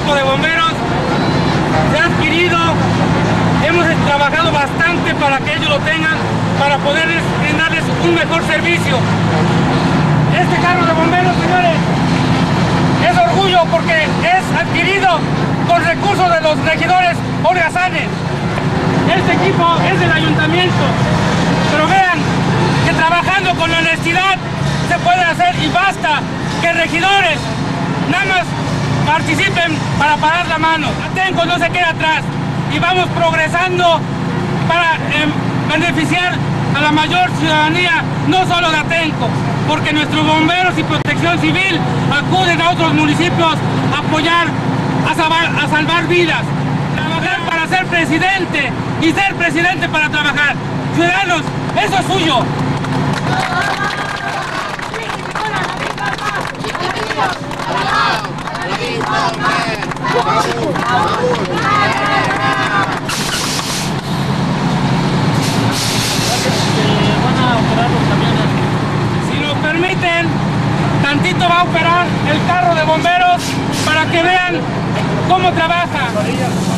cuerpo de bomberos se ha adquirido. Hemos trabajado bastante para que ellos lo tengan, para poder brindarles un mejor servicio. Este carro de bomberos, señores, es orgullo porque es adquirido con recursos de los regidores holgazanes. Este equipo es del ayuntamiento, pero vean que trabajando con honestidad se puede hacer y basta que regidores nada más participen para parar la mano. Atenco no se queda atrás y vamos progresando para beneficiar a la mayor ciudadanía, no solo de Atenco, porque nuestros bomberos y protección civil acuden a otros municipios a apoyar, a salvar vidas. Trabajar para ser presidente y ser presidente para trabajar. Ciudadanos, eso es suyo. Si nos permiten, tantito va a operar el carro de bomberos para que vean cómo trabaja.